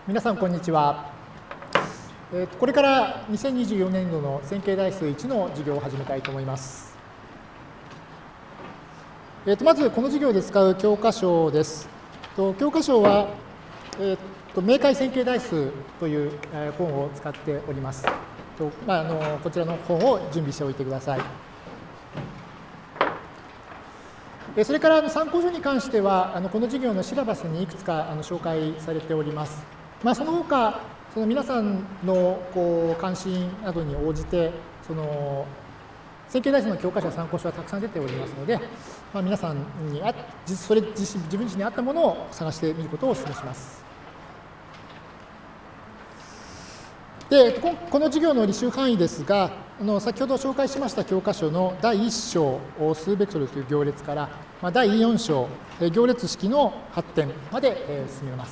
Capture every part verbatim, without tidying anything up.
皆さん、こんにちは。えーと、これからにせんにじゅうよねんどの線形代数いちの授業を始めたいと思います。えーと、まず、この授業で使う教科書です。と教科書は、えーと、明解線形代数という、えー、本を使っております。とまあ、あのこちらの本を準備しておいてください。それから参考書に関しては、この授業のシラバスにいくつか紹介されております。まあ、その他、その皆さんのこう関心などに応じて、その線形代数の教科書や参考書はたくさん出ておりますので、まあ、皆さんにあそれ自身自分自身に合ったものを探してみることをお勧めします。で、この授業の履修範囲ですが、あの先ほど紹介しました教科書のだいいっ章、数ベクトルという行列から、まあ、だいよん章、行列式の発展まで進めます。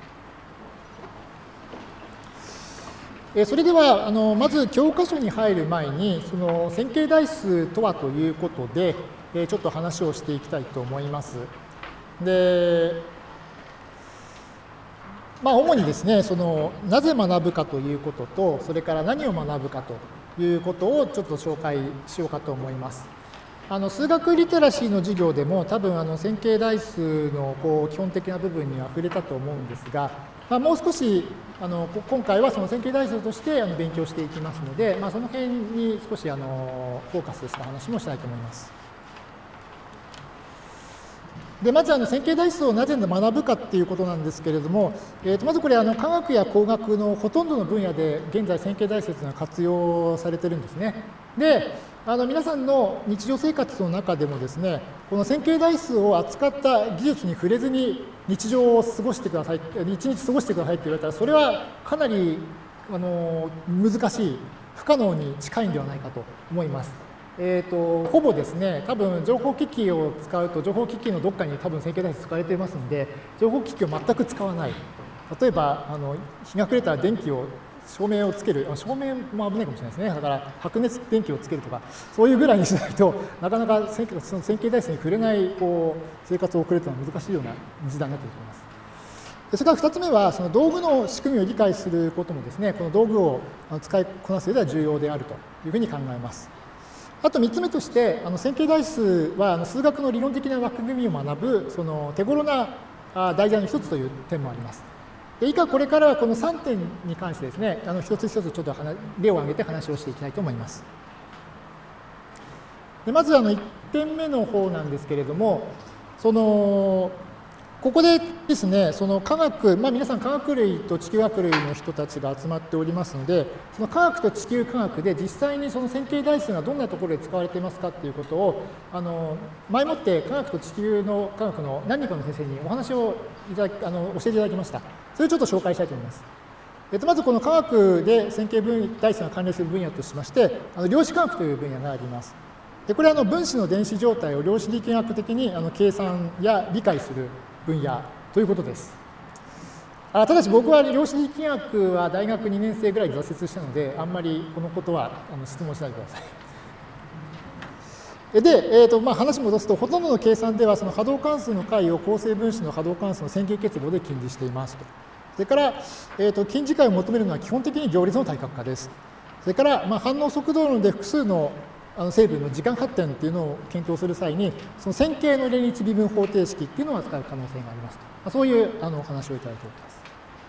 それでは、あのまず教科書に入る前に、その線形代数とはということで、ちょっと話をしていきたいと思います。でまあ、主にですね、そのなぜ学ぶかということと、それから何を学ぶかということをちょっと紹介しようかと思います。あの数学リテラシーの授業でも多分あの線形代数のこう基本的な部分には触れたと思うんですが、まあ、もう少しあの今回はその線形代数としてあの勉強していきますので、まあ、その辺に少しあのフォーカスした話もしたいと思います。でまずあの線形代数をなぜ学ぶかっていうことなんですけれども、えー、とまずこれあの科学や工学のほとんどの分野で現在線形代数というのは活用されてるんですね。であの皆さんの日常生活の中でもですね、この線形代数を扱った技術に触れずに日常を過ごしてください、一日過ごしてくださいって言われたら、それはかなりあの難しい、不可能に近いんではないかと思います。えーと、ほぼですね、多分情報機器を使うと、情報機器のどっかに多分線形代数使われていますので、情報機器を全く使わない。例えば、あの日が暮れたら電気を、照明をつける、照明も危ないかもしれないですね。だから、白熱電気をつけるとか、そういうぐらいにしないとなかなか線形、その線形代数に触れないこう生活を送るというのは難しいような時代になっていると思います。それからふたつめは、その道具の仕組みを理解することもですね、この道具を使いこなす上では重要であるというふうに考えます。あとみっつめとして、あの線形代数はあの数学の理論的な枠組みを学ぶその手頃な題材の一つという点もあります。で以下これからはこのさんてんに関してですね、あの一つ一つちょっと例を挙げて話をしていきたいと思います。でまずあのいってんめの方なんですけれども、そのここでですね、その科学、まあ、皆さん科学類と地球学類の人たちが集まっておりますので、その科学と地球科学で実際にその線形代数がどんなところで使われていますかということを、あの前もって科学と地球の科学の何人かの先生にお話をいただきあの教えていただきました。それをちょっと紹介したいと思います。えっと、まずこの科学で線形代数が関連する分野としまして、あの量子科学という分野があります。でこれはあの分子の電子状態を量子力学的にあの計算や理解する分野ということです。あただし僕は量子力学は大学にねん生ぐらいで挫折したので、あんまりこのことはあの質問しないでください。で、えーとまあ、話戻すと、ほとんどの計算ではその波動関数の解を構成分子の波動関数の線形結合で近似していますと。それから、えーと近似解を求めるのは基本的に行列の対角化です。それから、まあ、反応速度論で複数のあの成分の時間発展っていうのを検討する際に、その線形の連立微分方程式っていうのを扱う可能性がありますと。まあ、そういうあのお話をいただいております。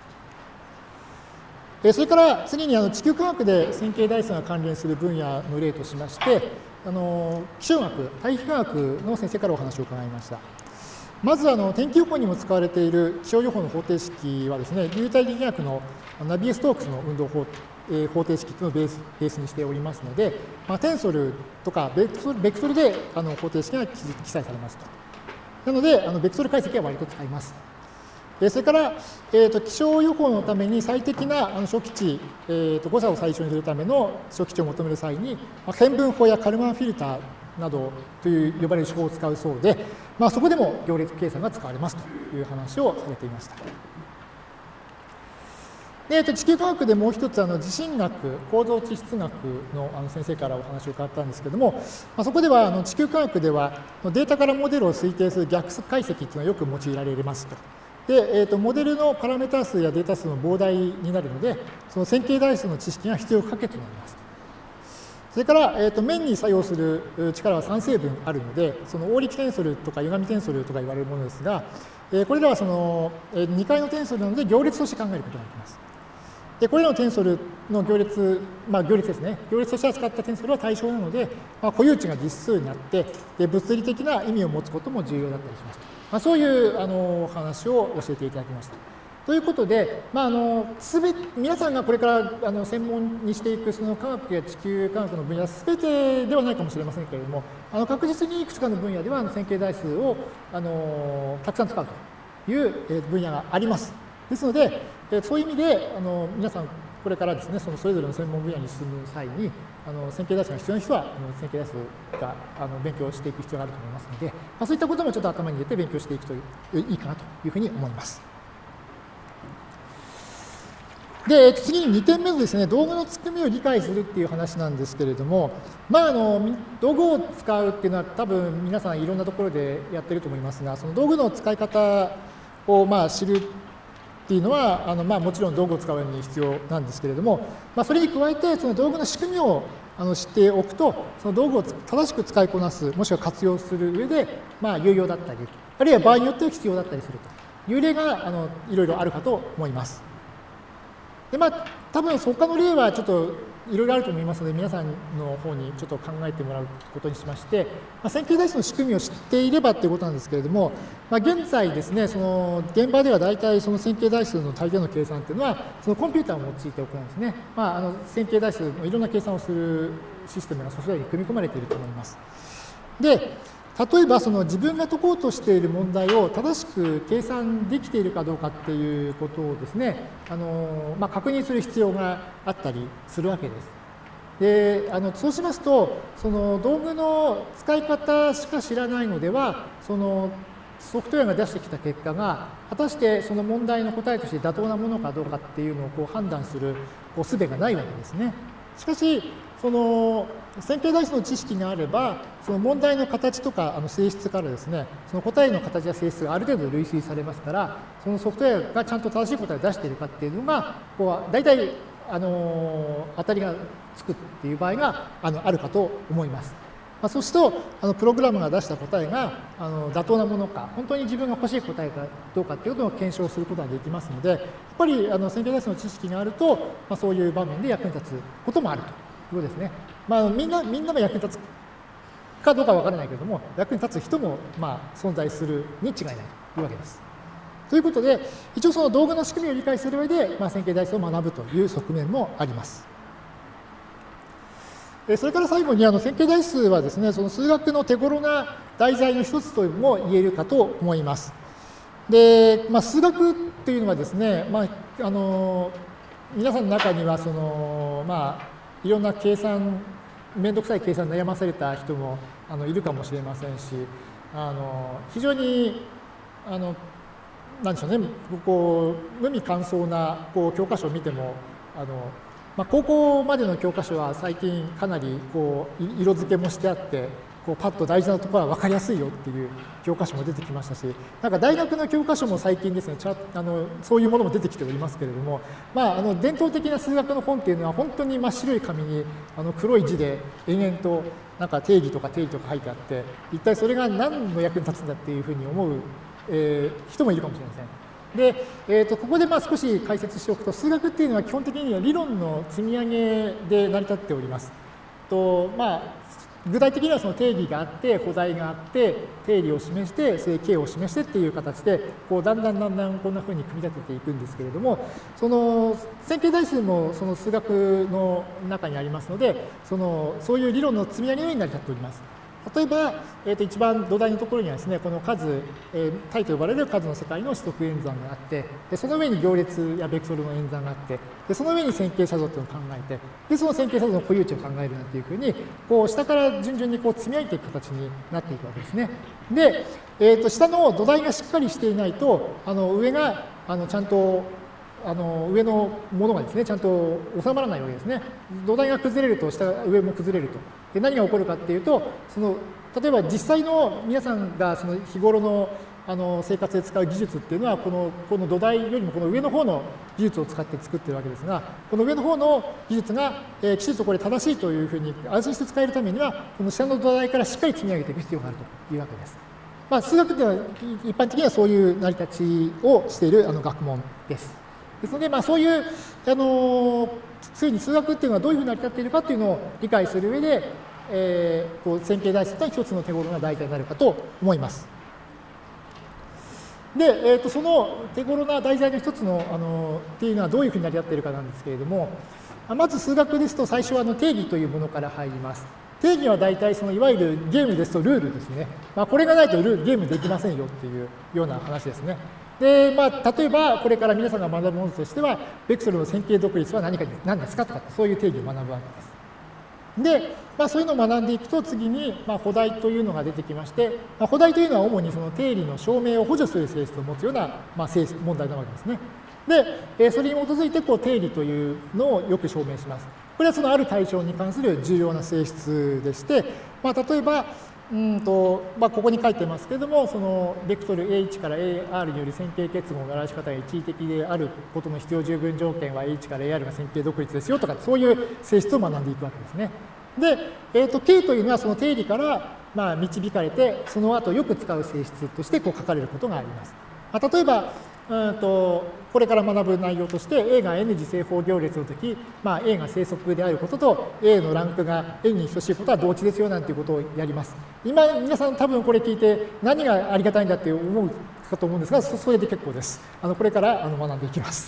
えそれから次にあの地球科学で線形代数が関連する分野の例としまして、あの気象学、大気科学の先生からお話を伺いました。まずあの天気予報にも使われている気象予報の方程式はですね、流体力学のナビエ・ストークスの運動法方程式というのをベースベースにしておりますので、まあ、テンソルとかベクトルベクトルであの方程式が記載されますと。なので、あのベクトル解析は割と使います。それから、えー、と気象予報のために最適なあの初期値、えー、と誤差を最小にするための初期値を求める際に、まあ、変分法やカルマンフィルターなどという呼ばれる手法を使うそうで、まあ、そこでも行列計算が使われますという話をされていました。で地球科学でもう一つあの地震学、構造地質学 の, あの先生からお話を伺ったんですけれども、まあ、そこではあの地球科学ではデータからモデルを推定する逆解析というのがよく用いられますと。 で、えーと、モデルのパラメータ数やデータ数の膨大になるので、その線形代数の知識が必要不可欠になります。それから、えーと、面に作用する力はさん成分あるので、その応力テンソルとか歪みテンソルとか言われるものですが、えー、これらはそのにかいのテンソルなので行列として考えることができます。で、これらのテンソルの行列、まあ行列ですね。行列として扱ったテンソルは対象なので、まあ、固有値が実数になって、で物理的な意味を持つことも重要だったりします。まあ、そういうあの話を教えていただきました。ということで、まあ、あのすべ皆さんがこれからあの専門にしていくその科学や地球科学の分野すべてではないかもしれませんけれども、あの確実にいくつかの分野ではあの線形代数をあのたくさん使うという分野があります。ですので、そういう意味であの皆さんこれからですね、そのそれぞれの専門分野に進む際に、あの線形代数が必要な人はあの線形代数があの勉強していく必要があると思いますので、まあ、そういったこともちょっと頭に入れて勉強していくといいかなというふうに思います。で、次ににてんめのですね、道具の仕組みを理解するっていう話なんですけれども、まあ、あの道具を使うっていうのは多分皆さんいろんなところでやってると思いますが、その道具の使い方をまあ知るっていうのは、あのまあもちろん道具を使うように必要なんですけれども、まあ、それに加えてその道具の仕組みをあの知っておくと、その道具を正しく使いこなす、もしくは活用する上で、まあ有用だったり、あるいは場合によっては必要だったりするという例があのいろいろあるかと思います。で、まあ、多分他の例はちょっといろいろあると思いますので、皆さんの方にちょっと考えてもらうことにしまして、まあ、線形代数の仕組みを知っていればということなんですけれども、まあ、現在ですね、その現場では大体その線形代数の大抵の計算というのは、そのコンピューターを用いて行うんですね。まあ、あの線形代数のいろんな計算をするシステムがソフトウェアに組み込まれていると思います。で、例えばその自分が解こうとしている問題を正しく計算できているかどうかっていうことをですね、あのまあ、確認する必要があったりするわけです。で、あのそうしますと、その道具の使い方しか知らないのでは、そのソフトウェアが出してきた結果が、果たしてその問題の答えとして妥当なものかどうかっていうのをこう判断するこう術がないわけですね。しかし、その線形代数の知識があれば、その問題の形とかあの性質からですね、その答えの形や性質がある程度類推されますから、そのソフトウェアがちゃんと正しい答えを出しているかっていうのが、こう大体あの当たりがつくっていう場合があのあるかと思います。まあ、そうすると、あのプログラムが出した答えがあの妥当なものか、本当に自分が欲しい答えかどうかということを検証することができますので、やっぱりあの線形代数の知識があると、まあ、そういう場面で役に立つこともあるということですね。まあ、みんな、みんなも役に立つかどうかは分からないけれども、役に立つ人もまあ存在するに違いないというわけです。ということで、一応その道具の仕組みを理解する上で、まあ、線形代数を学ぶという側面もあります。それから最後にあの線形代数はですね、その数学の手頃な題材の一つとも言えるかと思います。で、まあ、数学っていうのはですね、まあ、あの皆さんの中にはその、まあ、いろんな計算、めんどくさい計算に悩まされた人もあのいるかもしれませんし、あの非常にあのなんでしょうね、こう無味乾燥なこう教科書を見ても、あのまあ、高校までの教科書は最近かなりこう色付けもしてあって、こうパッと大事なところは分かりやすいよっていう教科書も出てきましたし、なんか大学の教科書も最近ですね、ちゃあのそういうものも出てきておりますけれども、まあ、あの伝統的な数学の本っていうのは本当に真っ白い紙にあの黒い字で延々となんか定義とか定理とか書いてあって、一体それが何の役に立つんだっていうふうに思う、えー、人もいるかもしれません。で、えー、とここでまあ少し解説しておくと、数学っていうのは基本的には理論の積み上げで成り立っております。とまあ、具体的にはその定義があって、補題があって、定理を示して、それ K を示してっていう形で、こうだんだんだんだんこんなふうに組み立てていくんですけれども、その線形代数もその数学の中にありますので、そのそういう理論の積み上げのように成り立っております。例えば、えー、と一番土台のところにはですね、この数、えー、タイと呼ばれる数の世界の四則演算があって、でその上に行列やベクトルの演算があって、でその上に線形写像というのを考えて、でその線形写像の固有値を考えるなんていうふうに、こう下から順々にこう積み上げていく形になっていくわけですね。で、えー、と下の土台がしっかりしていないと、あの上があのちゃんとあの上のものがですね、ちゃんと収まらないわけですね。土台が崩れると下上も崩れると。で何が起こるかっていうと、その例えば実際の皆さんがその日頃のあの生活で使う技術っていうのはこの、この土台よりもこの上の方の技術を使って作ってるわけですが、この上の方の技術が、えー、きちんとこれ正しいというふうに安心して使えるためには、この下の土台からしっかり積み上げていく必要があるというわけです。まあ、数学では一般的にはそういう成り立ちをしているあの学問です。ですので、まあ、そういう、あのついに数学っていうのはどういうふうに成り立っているかっていうのを理解する上で、えー、こう線形代数というのは一つの手頃な題材になるかと思います。で、えー、とその手頃な題材の一つの、あのっていうのはどういうふうに成り立っているかなんですけれども、まず数学ですと最初はあの定義というものから入ります。定義は大体そのいわゆるゲームですとルールですね。まあ、これがないとルールゲームできませんよっていうような話ですね。で、まあ、例えばこれから皆さんが学ぶものとしては、ベクトルの線形独立は何か何ですかとかそういう定義を学ぶわけです。で、まあ、そういうのを学んでいくと次に、まあ、補題というのが出てきまして、まあ、補題というのは主にその定理の証明を補助する性質を持つような、まあ、性質問題なわけですね。で、それに基づいてこう定理というのをよく証明します。これはそのある対象に関する重要な性質でして、まあ、例えば、うんとまあ、ここに書いてますけれども、そのベクトル エーワン から エーアール による線形結合の表し方が一時的であることの必要十分条件は エーワン から エーアール が線形独立ですよとか、そういう性質を学んでいくわけですね。で、えー、と K というのはその定理からまあ導かれて、その後よく使う性質としてこう書かれることがあります。まあ、例えば、うんとこれから学ぶ内容として A が N 次正方行列のとき、まあ、A が正則であることと A のランクが N に等しいことは同値ですよなんていうことをやります。今皆さん多分これ聞いて何がありがたいんだって思うかと思うんですが、それで結構です。あのこれからあの学んでいきます。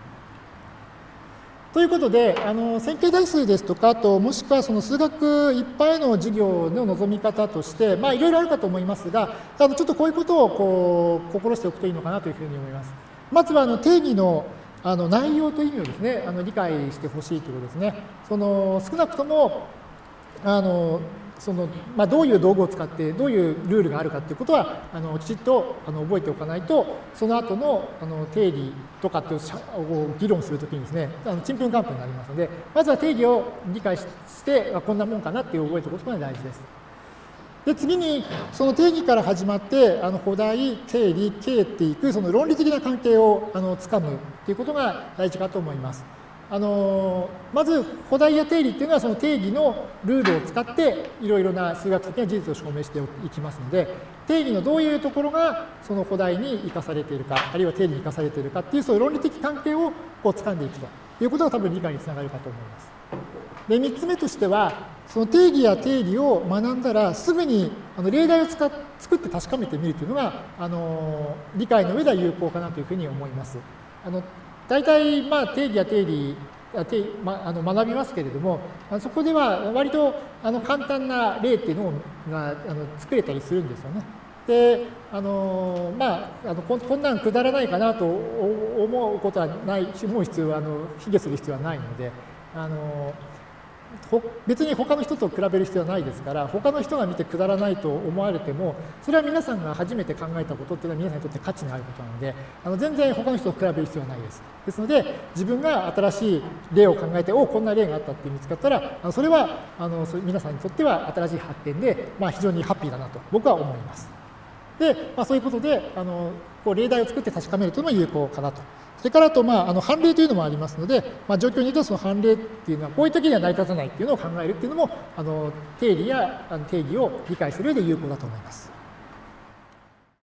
ということで、あの線形代数ですとか、あともしくはその数学いっぱいの授業の望み方として、まあ、いろいろあるかと思いますが、あのちょっとこういうことをこう心しておくといいのかなというふうに思います。まずはあの定義のあの内容という意味をですね、あの理解してほしいということですね。その少なくともあのそのまあ、どういう道具を使ってどういうルールがあるかということはあのきちっとあの覚えておかないと、その後のあの定理とかっていうを議論するときにですね、あのちんぷんかんぷんになりますので、まずは定義を理解してこんなもんかなっていう覚えておくことが大事です。で、次にその定義から始まってあの補題、定理、形っていくその論理的な関係をあのつかむということが大事かと思います。あのまず補題や定理っていうのはその定義のルールを使っていろいろな数学的な事実を証明していきますので、定義のどういうところがその補題に生かされているか、あるいは定理に生かされているかっていうそういう論理的関係をこう掴んでいくということが多分理解につながるかと思います。で、みっつめとしては、その定義や定理を学んだらすぐにあの例題を使っ作って確かめてみるというのがあの理解の上では有効かなというふうに思います。あの大体、まあ、定義や定理まあ、あの学びますけれども、そこでは割とあの簡単な例っていうのがあの作れたりするんですよね。で、あのまあ、あのここんなんくだらないかなと思うことはない、思う必要は、あの卑下する必要はないので、あの別に他の人と比べる必要はないですから、他の人が見てくだらないと思われても、それは皆さんが初めて考えたことっていうのは皆さんにとって価値のあることなので、あの全然他の人と比べる必要はないです。ですので、自分が新しい例を考えて、おこんな例があったって見つかったら、あのそれはあの皆さんにとっては新しい発展で、まあ、非常にハッピーだなと僕は思います。で、まあ、そういうことで、あのこう例題を作って確かめるというのも有効かなと。それからあと、まあ、あの判例というのもありますので、まあ、状況によってはその判例っていうのはこういう時には成り立たないっていうのを考えるっていうのも、あの定理やあの定義を理解する上で有効だと思います。